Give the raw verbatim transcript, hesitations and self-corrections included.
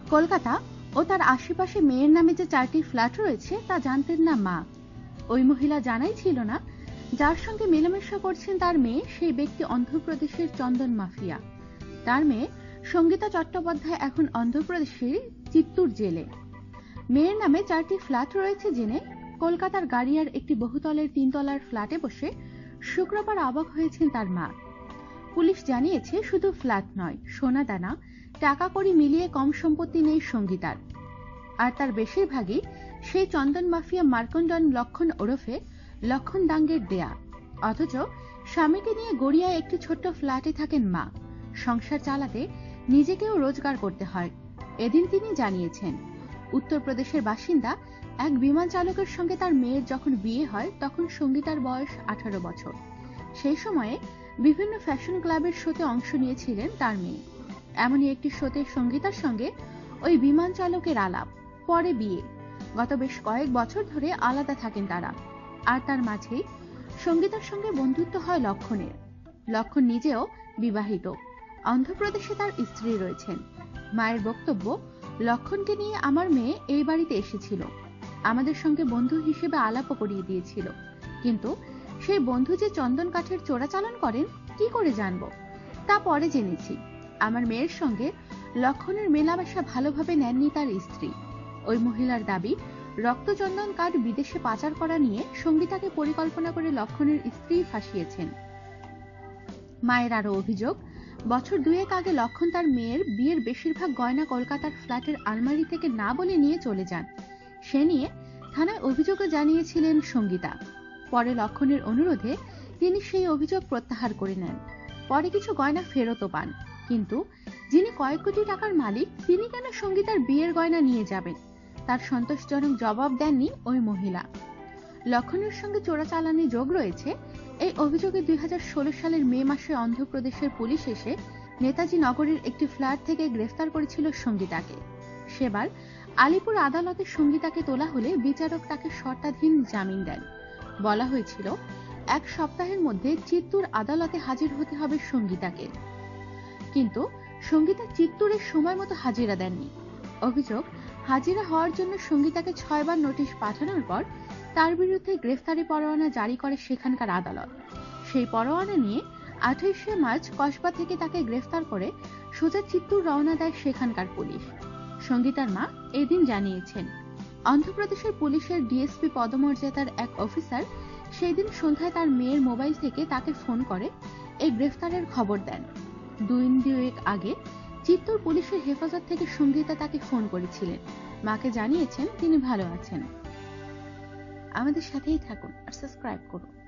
কলকাতা ও তার আশেপাশে মেয়ের নামে যে চারটি ফ্ল্যাট রয়েছে তা জানতেন না মা। ওই মহিলা জানাই ছিল না যার সঙ্গে মেলামেশা করছেন তার মেয়ে সেই ব্যক্তি অন্ধ্রপ্রদেশের চন্দন মাফিয়া। তার মেয়ে সঙ্গীতা চট্টোপাধ্যায় এখন অন্ধ্রপ্রদেশের চিত্তুর জেলে। মেয়ের নামে চারটি ফ্ল্যাট রয়েছে জেনে কলকাতার গাড়িয়ার একটি বহুতলের তিনতলার ফ্ল্যাটে বসে শুক্রবার অবাক হয়েছেন তার মা। পুলিশ জানিয়েছে শুধু ফ্ল্যাট নয়, সোনাদানা টাকা কড়ি মিলিয়ে কম সম্পত্তি নেই সঙ্গীতার। আর তার বেশিরভাগই সেই চন্দন মাফিয়া মার্কন্ডন লক্ষণ ওরফে লক্ষণ দাঙ্গের দেয়া। অথচ স্বামীকে নিয়ে গড়িয়ায় একটি ছোট্ট ফ্ল্যাটে থাকেন মা। সংসার চালাতে নিজেকেও রোজগার করতে হয়। এদিন তিনি জানিয়েছেন উত্তরপ্রদেশের বাসিন্দা এক বিমান চালকের সঙ্গে তার মেয়ের যখন বিয়ে হয় তখন সঙ্গীতার বয়স আঠারো বছর। সেই সময়ে বিভিন্ন ফ্যাশন ক্লাবের শোতে অংশ নিয়েছিলেন তার মেয়ে। এমনই একটি শোতে সঙ্গীতার সঙ্গে ওই বিমান চালকের আলাপ, পরে বিয়ে। গত বেশ কয়েক বছর ধরে আলাদা থাকেন তারা। আর তার মাঝেই সঙ্গীতার সঙ্গে বন্ধুত্ব হয় লক্ষণের। লক্ষণ নিজেও বিবাহিত, অন্ধ্রপ্রদেশে তার স্ত্রী রয়েছেন। মায়ের বক্তব্য, লক্ষণকে নিয়ে আমার মেয়ে এই বাড়িতে এসেছিল, আমাদের সঙ্গে বন্ধু হিসেবে আলাপও করিয়ে দিয়েছিল, কিন্তু সেই বন্ধু যে চন্দন কাঠের চোরাচালান করেন কি করে জানবো? তা পরে জেনেছি। আমার মেয়ের সঙ্গে লক্ষণের মেলামেশা ভালোভাবে নেননি তার স্ত্রী। ওই মহিলার দাবি রক্তচন্দন কাঠ বিদেশে পাচার করা নিয়ে সঙ্গীতাকে পরিকল্পনা করে লক্ষণের স্ত্রী ফাঁসিয়েছেন। মায়ের আরো অভিযোগ, বছর দুয়েক আগে লক্ষণ তার মেয়ের বিয়ের বেশিরভাগ গয়না কলকাতার ফ্ল্যাটের আলমারি থেকে না বলে নিয়ে চলে যান। সে নিয়ে থানায় অভিযোগও জানিয়েছিলেন সঙ্গীতা। পরে লক্ষণের অনুরোধে তিনি সেই অভিযোগ প্রত্যাহার করে নেন। পরে কিছু গয়না ফেরতও পান, কিন্তু যিনি কয়েক কোটি টাকার মালিক তিনি কেন সঙ্গীতার বিয়ের গয়না নিয়ে যাবেন তার সন্তোষজনক জবাব দেননি ওই মহিলা। লক্ষণের সঙ্গে চোরাচালানি যোগ রয়েছে এই অভিযোগে দুই হাজার ষোলো সালের মে মাসে অন্ধ্রপ্রদেশের পুলিশ এসে নেতাজি নগরের একটি ফ্ল্যাট থেকে গ্রেফতার করেছিল সঙ্গীতাকে। সেবার আলিপুর আদালতে সঙ্গীতাকে তোলা হলে বিচারক তাকে শর্তাধীন জামিন দেন। বলা হয়েছিল এক সপ্তাহের মধ্যে চিত্তুর আদালতে হাজির হতে হবে সঙ্গীতাকে, কিন্তু সঙ্গীতা চিত্তুরের সময় মতো হাজিরা দেননি। অভিযোগ, হাজিরা হওয়ার জন্য সঙ্গীতাকে ছয়বার নোটিশ পাঠানোর পর তার বিরুদ্ধে গ্রেফতারি পরোয়ানা জারি করে সেখানকার আদালত। সেই পরোয়ানা নিয়ে আঠাইশে মার্চ কসবা থেকে তাকে গ্রেফতার করে সোজা চিত্তুর রওনা দেয় সেখানকার পুলিশ। সঙ্গীতার মা এদিন জানিয়েছেন অন্ধ্রপ্রদেশের পুলিশের ডিএসপি পদমর্যাদার এক অফিসার সেই দিন সন্ধ্যায় তার মেয়ের মোবাইল থেকে তাকে ফোন করে এই গ্রেফতারের খবর দেন। দুই দুয়েক আগে চিত্তুর পুলিশের হেফাজত থেকে সঙ্গীতা তাকে ফোন করেছিলেন। মাকে জানিয়েছেন তিনি ভালো আছেন। আমাদের সাথেই থাকুন আর সাবস্ক্রাইব করুন।